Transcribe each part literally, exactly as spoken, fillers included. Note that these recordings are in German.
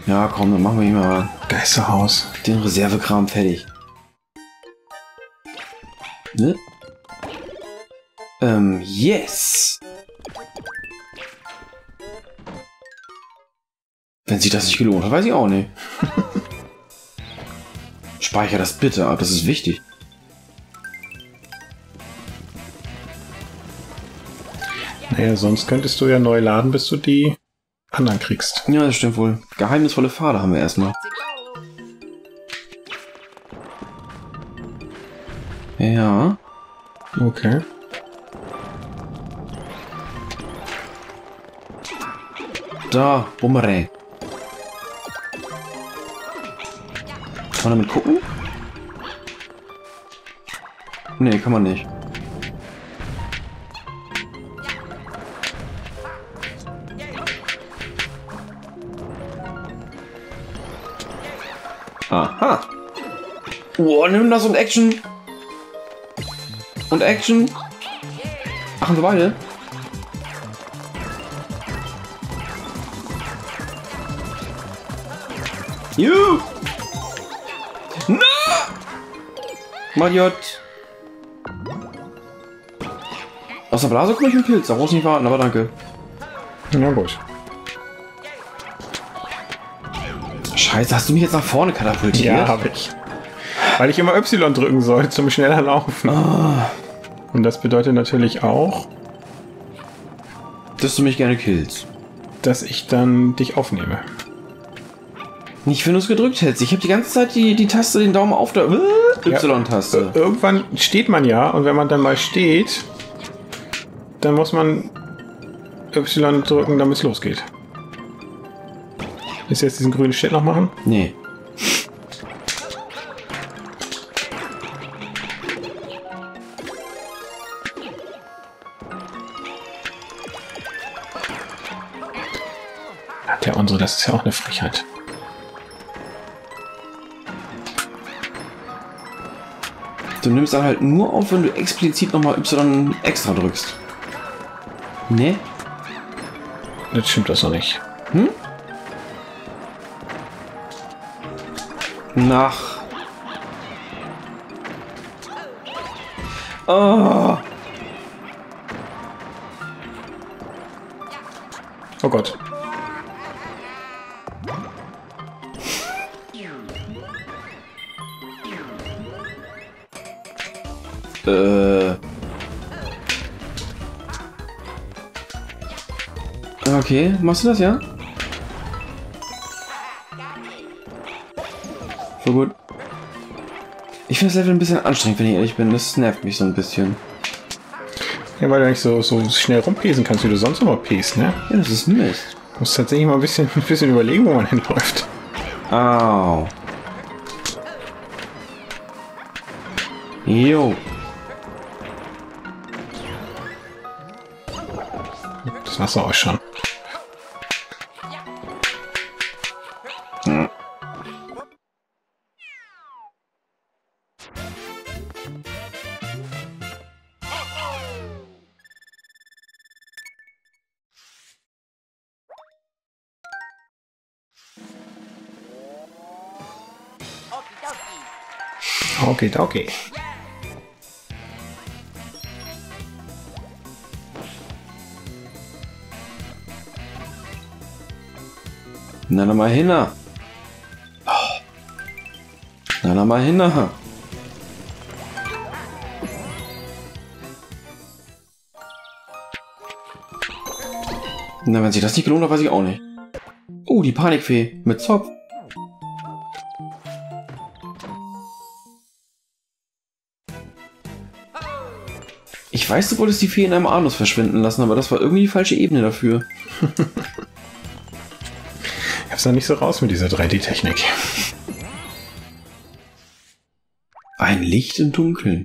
Ja, komm, dann machen wir hier mal Geisterhaus. den Reservekram fertig. Ne? Ähm, yes! Wenn sich das nicht gelohnt hat, weiß ich auch nicht. Speicher das bitte ab, das ist wichtig. Naja, sonst könntest du ja neu laden, bis du die anderen kriegst. Ja, das stimmt wohl. Geheimnisvolle Pfade haben wir erstmal. Ja. Okay. Da, Bumerang. Kann man damit gucken? Nee, kann man nicht. Aha. Oh, nimm das und Action. Und Action. Machen wir beide. Juhu. No! Mariott. Aus der Blase komme ich mit Pilz. Da brauchst du nicht warten, aber danke. Na gut. Scheiße, hast du mich jetzt nach vorne katapultiert? Ja, habe ich. Weil ich immer Y drücken soll zum schneller Laufen. Oh. Und das bedeutet natürlich auch, dass du mich gerne killst. Dass ich dann dich aufnehme. Nicht, wenn du es gedrückt hältst. Ich habe die ganze Zeit die, die Taste, den Daumen auf der Y-Taste. Ja, irgendwann steht man ja und wenn man dann mal steht, dann muss man Y drücken, damit es losgeht. Willst du jetzt diesen grünen Shit noch machen? Nee. Hat der unsere, das ist ja auch eine Frechheit. Du nimmst dann halt nur auf, wenn du explizit nochmal Y extra drückst. Ne? Jetzt stimmt das noch nicht. Hm? Nach. Oh. Oh Gott. Äh. Okay, machst du das, ja? So gut. Ich finde das Level ein bisschen anstrengend, wenn ich ehrlich bin. Das nervt mich so ein bisschen. Ja, weil du nicht so, so schnell rumpesen kannst, wie du sonst immer pest, ne? Ja, das ist Mist. Du musst tatsächlich mal ein bisschen, ein bisschen überlegen, wo man hinläuft. Au. Jo. Das war's auch schon. Hm. Okay, okay. Na, na mal hin. Na, na mal hin. Na, wenn sich das nicht gelohnt hat, weiß ich auch nicht. Oh, die Panikfee mit Zopf. Ich weiß, du wolltest die Fee in einem Anus verschwinden lassen, aber das war irgendwie die falsche Ebene dafür. Ich hab's noch nicht so raus mit dieser drei D-Technik. Ein Licht im Dunkeln.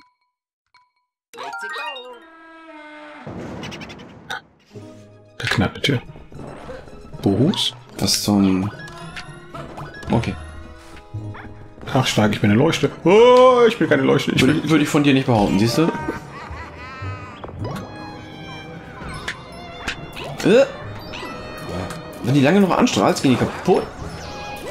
Da knallt eine Tür. Bohus? Was zum... Okay. Ach, stark, ich bin eine Leuchte. Oh, ich bin keine Leuchte. Ich Würde, bin... würde ich von dir nicht behaupten, siehst du? Äh. Wenn die lange noch anstrahlst, gehen die kaputt.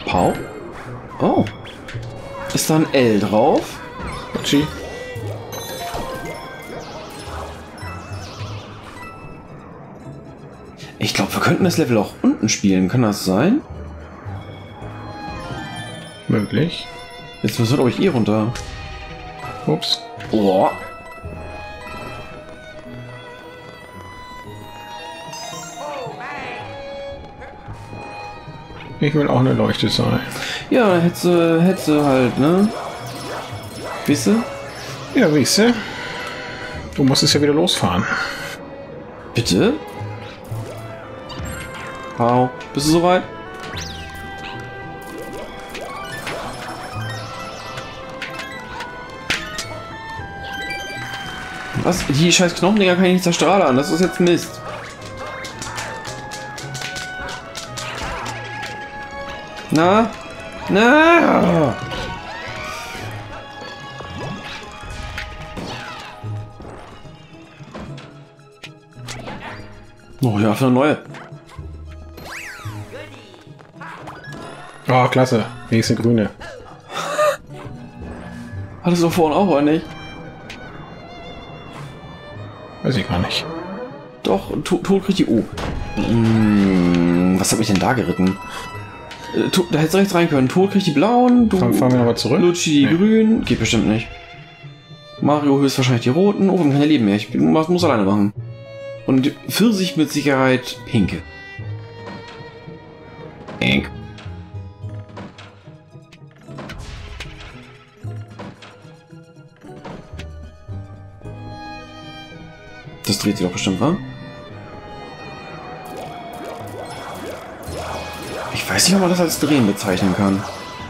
Pau? Oh. Ist da ein L drauf? G. Ich glaube, wir könnten das Level auch unten spielen. Kann das sein? Möglich. Jetzt müssen wir, glaube ich, eh runter. Ups. Oh. Ich will auch eine Leuchte sein. Ja, hätte hätte halt, ne? Wisse? Ja, weißt du? Du musst es ja wieder losfahren. Bitte? Wow. Bist du soweit? Was? Die scheiß Knochendinger kann ich nicht zerstrahlen. Das ist jetzt Mist. Na? Na? Oh ja, für eine neue. Oh, klasse. Nächste grüne. Hattest du vorhin auch, oder nicht? Weiß ich gar nicht. Doch, Tod kriegt die O. Hm, was hat mich denn da geritten? Äh, da hättest du rechts rein können. Tod kriegt die blauen, du Fahren, fahren wir nochmal zurück? Lutschi die Nee. grünen. Geht bestimmt nicht. Mario höchstwahrscheinlich die roten. Oh, wir haben keine Leben mehr. Ich bin, muss, muss alleine machen. Und Pfirsich mit Sicherheit pinke. Pink. Das dreht sich doch bestimmt, wa? Ich weiß nicht, ob man das als Drehen bezeichnen kann.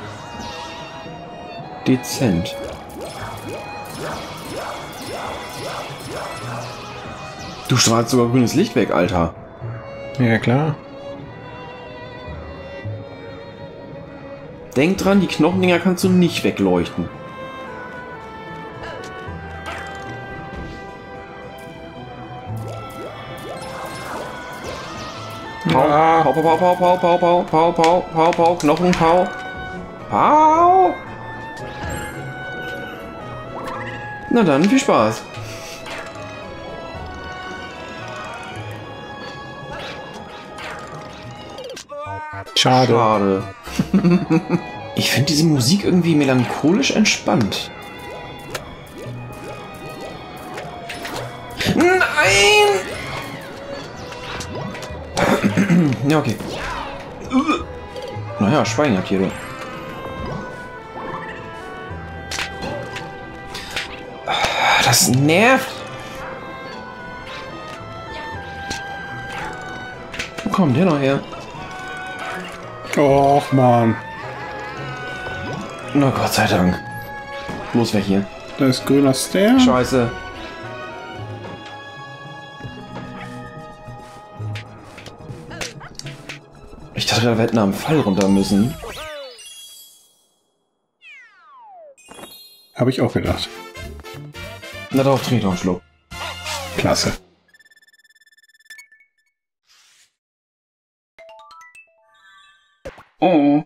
Dezent. Du strahlst sogar grünes Licht weg, Alter. Ja, klar. Denk dran, die Knochendinger kannst du nicht wegleuchten. Pau, Ja. pau, pau, pau, pau, pau, pau, pau, pau, pau, pau, Knochen, pau. Pau! Na dann, viel Spaß. Schade. Schade. Ich finde diese Musik irgendwie melancholisch entspannt. Nein! Ja, okay. Naja, Schweinjagdtiere. Das nervt. Wo kommt der noch her? Och, Mann. Na Gott sei Dank. Los, weg hier. Da ist grüner Stair. Scheiße. Ich dachte, wir hätten am Fall runter müssen. Habe ich auch gedacht. Na, darauf trinke ich noch einen Schluck. Klasse. Oh.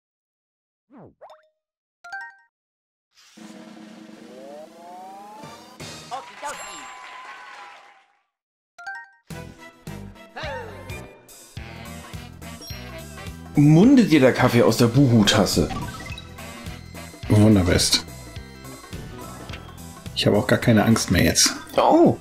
Mundet dir der Kaffee aus der Buhu-Tasse? Wunderbest. Ich habe auch gar keine Angst mehr jetzt. Oh.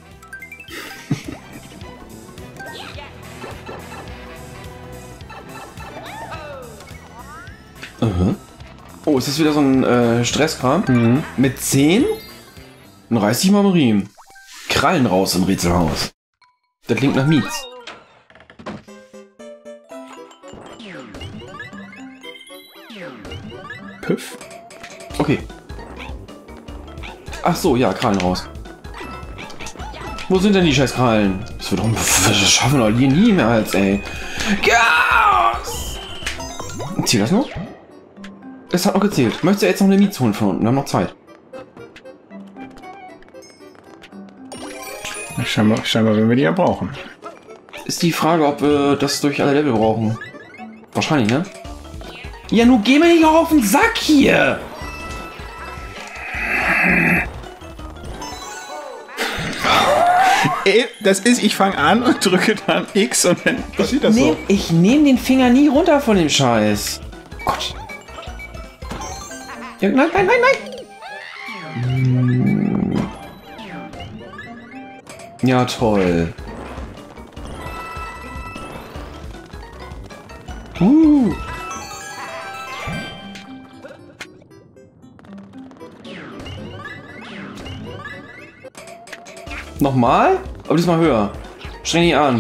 Aha. Oh, ist das wieder so ein äh, Stresskram? Mhm. Mit zehn? Dann reiß dich mal am Riemen. Krallen raus im Rätselhaus. Das klingt nach Miets. Püff. Okay. Ach so, ja, Krallen raus. Wo sind denn die scheiß Krallen? Das wird doch, das schaffen wir doch nie, nie mehr als, ey. Gas! Zählt das noch? Es hat noch gezählt. Möchtest du jetzt noch eine Miets holen von unten? Wir haben noch Zeit. Scheinbar, scheinbar werden wir die ja brauchen. Ist die Frage, ob wir das durch alle Level brauchen. Wahrscheinlich, ne? Ja, nun geh mir nicht auch auf den Sack hier! Ey, das ist, ich fange an und drücke dann X und dann passiert das Nee, so. ich nehme den Finger nie runter von dem Scheiß. Gott. Ja, nein, nein, nein, nein! Ja, toll. Uh. Nochmal? Aber diesmal höher. Streng ihn an.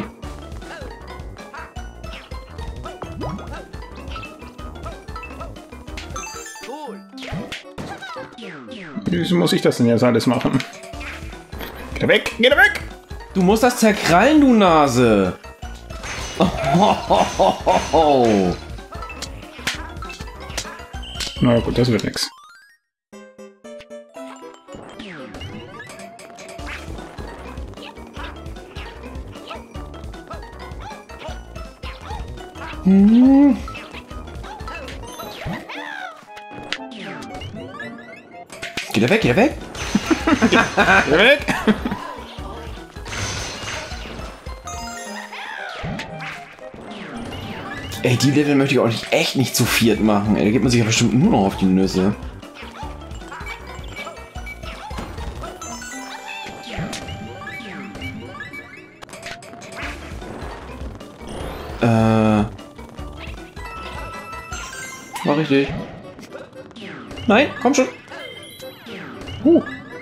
Wie muss ich das denn jetzt alles machen? Geh da weg! Geh da weg! Du musst das zerkrallen, du Nase. Oh, ho, ho, ho, ho, ho. Na ja, gut, das wird nix. Hm. Geht er weg, geht er weg? Geh weg! Ey, die Level möchte ich auch nicht, echt nicht zu viert machen. Ey, da gibt man sich ja bestimmt nur noch auf die Nüsse. Äh. War richtig. Nein, komm schon. Huh.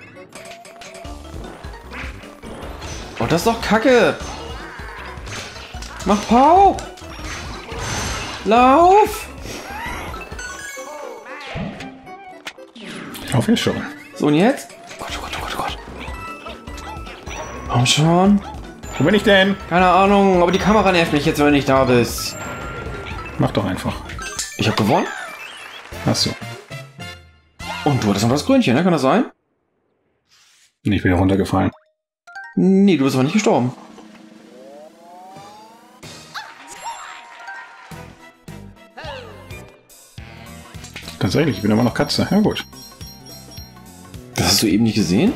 Oh, das ist doch Kacke. Mach Pau. Lauf. Ich laufe hier schon. So, und jetzt? Gott, oh Gott, oh Gott, oh Gott. Komm schon. Wo bin ich denn? Keine Ahnung, aber die Kamera nervt mich jetzt, wenn du nicht da bist. Mach doch einfach. Ich hab gewonnen. Achso. Und du hattest noch das Krönchen, ne? Kann das sein? Ich bin runtergefallen. Nee, du bist aber nicht gestorben. Tatsächlich, ich bin immer noch Katze. Ja gut. Das hast du eben nicht gesehen?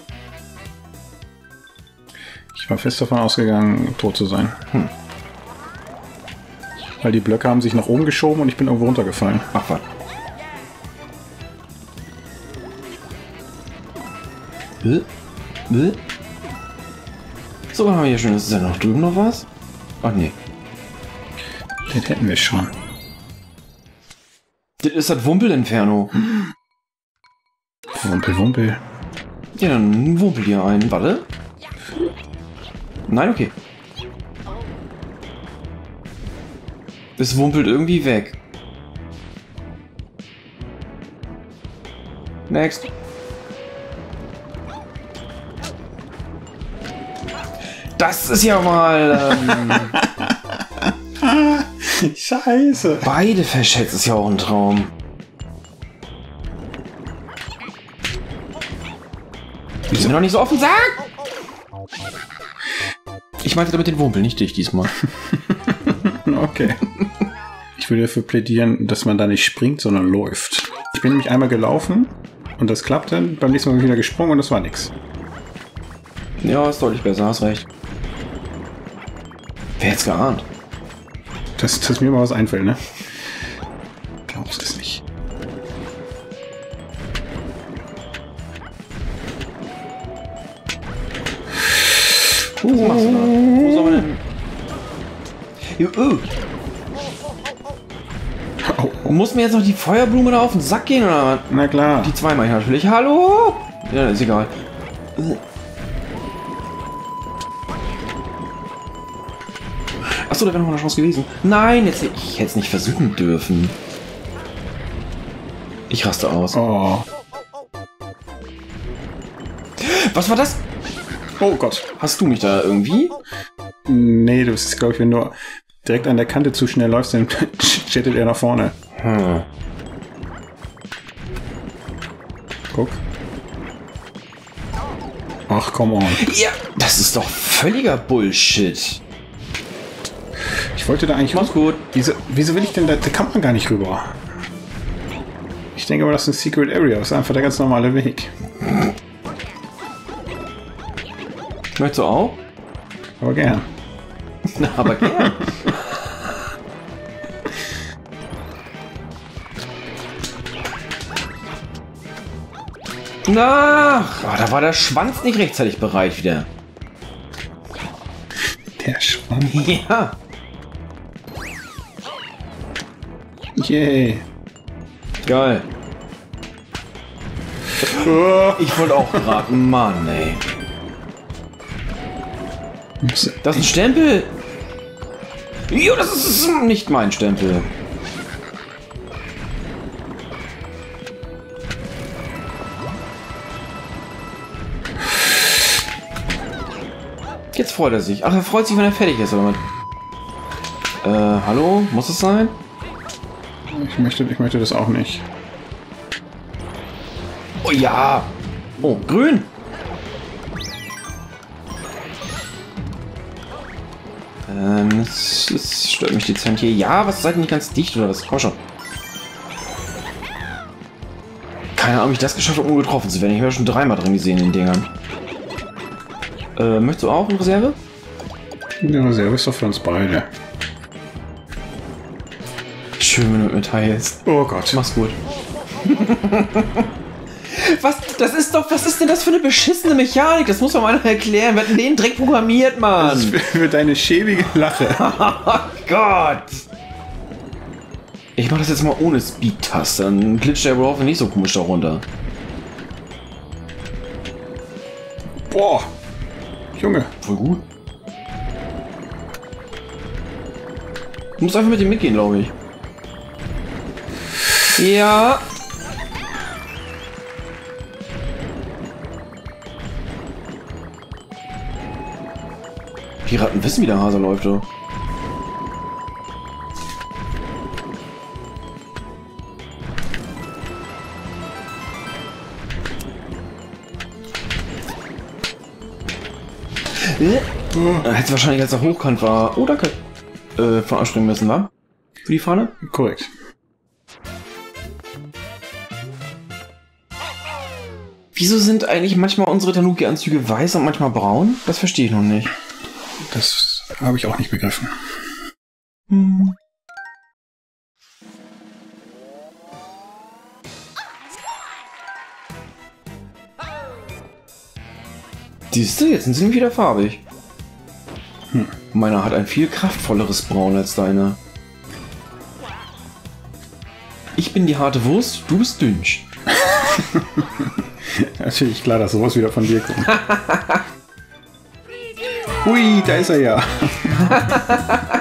Ich war fest davon ausgegangen, tot zu sein. Hm. Weil die Blöcke haben sich nach oben geschoben und ich bin irgendwo runtergefallen. Ach, was? Äh? Äh? So, was haben wir hier schön. Ist da noch drüben noch was? Ach nee. Den hätten wir schon. Das ist das Wumpel-Inferno. Wumpel, Wumpel. Ja, dann wumpel hier ein. Warte. Nein, okay. Es wumpelt irgendwie weg. Next. Das ist ja mal... Ähm, Scheiße. beide verschätzt ist ja auch ein Traum. Die sind noch nicht so offen, sag! Ich meinte damit den Wumpel, nicht dich diesmal. Okay. Ich würde dafür plädieren, dass man da nicht springt, sondern läuft. Ich bin nämlich einmal gelaufen und das klappte. Beim nächsten Mal bin ich wieder gesprungen und das war nix. Ja, ist deutlich besser, hast recht. Wer hätte es geahnt? Dass, dass mir mal was einfällt, ne? Glaubst es nicht. Was machst du da? Wo soll man denn... Jo, oh. Oh, oh. Muss mir jetzt noch die Feuerblume da auf den Sack gehen, oder was? Na klar. Die zwei mache ich natürlich. Hallo? Ja, ist egal. Achso, da wäre noch eine Chance gewesen. Nein, jetzt, ich hätte es nicht versuchen dürfen. Ich raste aus. Oh. Was war das? Oh Gott. Hast du mich da irgendwie? Nee, das ist, glaube ich, wenn du direkt an der Kante zu schnell läufst, dann jettet er nach vorne. Hm. Guck. Ach, come on. Ja, das ist doch völliger Bullshit. Ich wollte da eigentlich... Mach's gut. Wieso, wieso will ich denn da... Da kann man gar nicht rüber. Ich denke aber, das ist eine Secret Area. Das ist einfach der ganz normale Weg. Möchtest du auch? Aber gern. Na, aber gern. Na, oh, da war der Schwanz nicht rechtzeitig bereit wieder. Der Schwanz. Ja. Yay. Geil. Oh. Ich wollte auch raten, Mann, ey. Das ist ein Stempel. Jo, das ist nicht mein Stempel. Jetzt freut er sich. Ach, er freut sich, wenn er fertig ist, oder mit. Äh, hallo? Muss es sein? Ich möchte, ich möchte das auch nicht. Oh ja. Oh, grün. Ähm, es, es stört mich dezent hier. Ja, was seid ihr nicht ganz dicht oder was? Komm schon. Keine Ahnung, wie ich das geschafft habe, ohne getroffen zu werden. Ich habe ja schon dreimal drin gesehen in den Dingern. Äh, möchtest du auch eine Reserve? Eine Reserve ist doch für uns beide. Schön, wenn du mit mir teilst. Oh Gott. Mach's gut. Was? Das ist doch, was ist denn das für eine beschissene Mechanik? Das muss man mal erklären. Wer hat denn den Dreck programmiert, Mann? Das ist für deine schäbige Lache. Oh Gott. Ich mach das jetzt mal ohne Speed-Taste. Dann glitscht der Rover nicht so komisch da runter. Boah. Junge. Voll gut. Du musst einfach mit dem mitgehen, glaube ich. Ja. Piraten wissen, wie der Hase läuft, oder? Äh, hätte wahrscheinlich, als er hochkant war. Oh, danke. Äh, von anspringen müssen, wa? Für die Fahne? Korrekt. Wieso sind eigentlich manchmal unsere Tanuki-Anzüge weiß und manchmal braun? Das verstehe ich noch nicht. Das habe ich auch nicht begriffen. Hm. Siehst du, jetzt sind sie wieder farbig. Hm. Meiner hat ein viel kraftvolleres Braun als deiner. Ich bin die harte Wurst, du bist dünsch. Natürlich klar, dass sowas wieder von dir kommt. Hui, da ist er ja.